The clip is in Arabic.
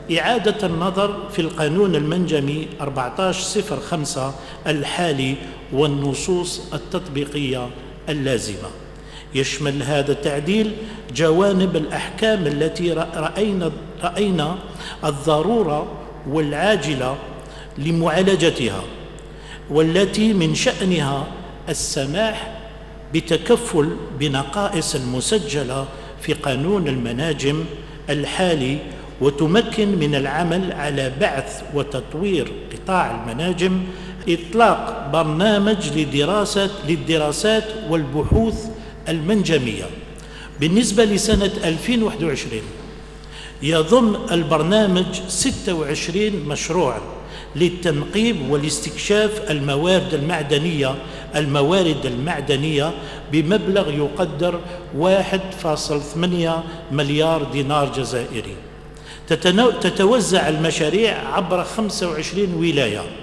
إعادة النظر في القانون المنجمي 1405 الحالي والنصوص التطبيقية اللازمة. يشمل هذا التعديل جوانب الأحكام التي رأينا الضرورة والعاجلة لمعالجتها، والتي من شأنها السماح بتكفل بنقائص المسجلة في قانون المناجم الحالي، وتمكن من العمل على بعث وتطوير قطاع المناجم، إطلاق برنامج للدراسات والبحوث المنجمية. بالنسبة لسنة 2021 يضم البرنامج 26 مشروع للتنقيب والاستكشاف الموارد المعدنية بمبلغ يقدر 1.8 مليار دينار جزائري. تتوزع المشاريع عبر 25 ولاية